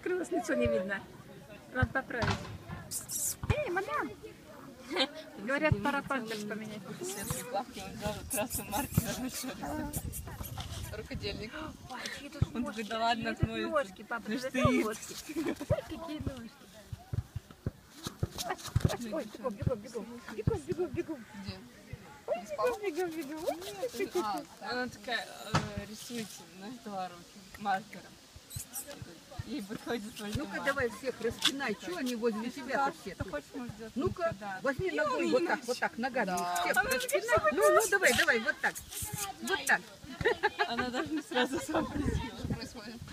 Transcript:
закрылась, лицо не видно. Надо поправить. Эй, мадам! Говорят, пора памперс поменять. Светлые плавки, он взял красный маркер, большой рукодельник. Он такой, да ладно, отмоется. Ножки, папа, Ну ты что видел есть? ножки? Какие ножки? Ой, бегом, бегом, бегом. Бегом, бегом, бегом. Где? Бегом, бегом, бегом. Она такая, рисуйте на руки маркером. Ей подходит твой Ну-ка давай всех распинай, что они возле тебя все Что тут? хочешь, можешь сделать. Ну-ка, Да. возьми ногой вот так, ногами. Всех распинай. Ну, давай, вот так. Вот так. Она даже не сразу сообразила, что происходит.